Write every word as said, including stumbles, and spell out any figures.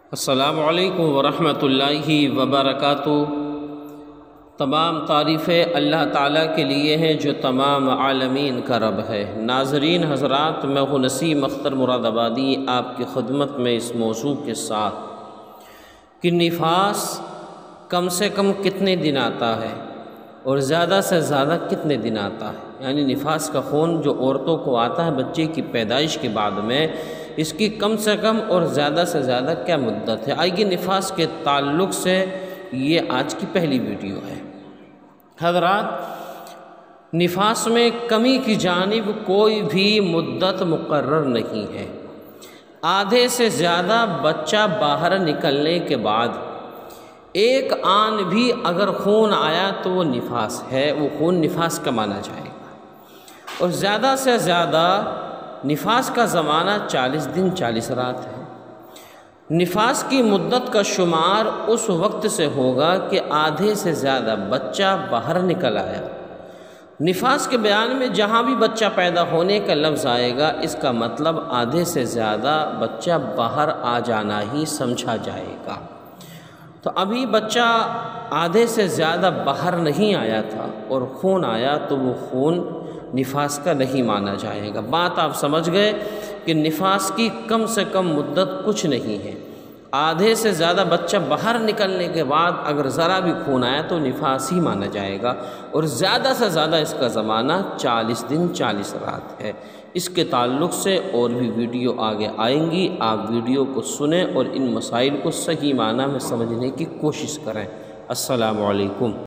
السلام علیکم ورحمۃ اللہ وبرکاتہ۔ تمام تعریفیں اللہ تعالیٰ کے لیے ہیں جو تمام عالمین کا رب ہے۔ ناظرین حضرات، میں ہوں نسیم اخطر مرادبادی آپ کی خدمت میں اس موضوع کے ساتھ کہ نفاس کم سے کم کتنے دن آتا ہے اور زیادہ سے زیادہ کتنے دن آتا ہے، یعنی نفاس کا خون جو عورتوں کو آتا ہے بچے کی پیدائش کے بعد میں، اس کی کم سے کم اور زیادہ سے زیادہ کیا مدت ہے۔ آئیے نفاس کے تعلق سے یہ آج کی پہلی ویڈیو ہے۔ حضرات، نفاس میں کمی کی جانب کوئی بھی مدت مقرر نہیں ہے۔ آدھے سے زیادہ بچہ باہر نکلنے کے بعد ایک آن بھی اگر خون آیا تو وہ نفاس ہے، وہ خون نفاس کا مانا جائے گا۔ اور زیادہ سے زیادہ نفاس کا زمانہ چالیس دن چالیس رات ہے۔ نفاس کی مدت کا شمار اس وقت سے ہوگا کہ آدھے سے زیادہ بچہ باہر نکل آیا۔ نفاس کے بیان میں جہاں بھی بچہ پیدا ہونے کا لفظ آئے گا، اس کا مطلب آدھے سے زیادہ بچہ باہر آ جانا ہی سمجھا جائے گا۔ تو ابھی بچہ آدھے سے زیادہ باہر نہیں آیا تھا اور خون آیا تو وہ خون نفاس کا نہیں مانا جائے گا۔ بات آپ سمجھ گئے کہ نفاس کی کم سے کم مدت کچھ نہیں ہے۔ آدھے سے زیادہ بچہ باہر نکلنے کے بعد اگر ذرا بھی خون آیا تو نفاس ہی مانا جائے گا، اور زیادہ سے زیادہ اس کا زمانہ چالیس دن چالیس رات ہے۔ اس کے تعلق سے اور بھی ویڈیو آگے آئیں گی، آپ ویڈیو کو سنیں اور ان مسائل کو صحیح معنی میں سمجھنے کی کوشش کریں۔ السلام علیکم۔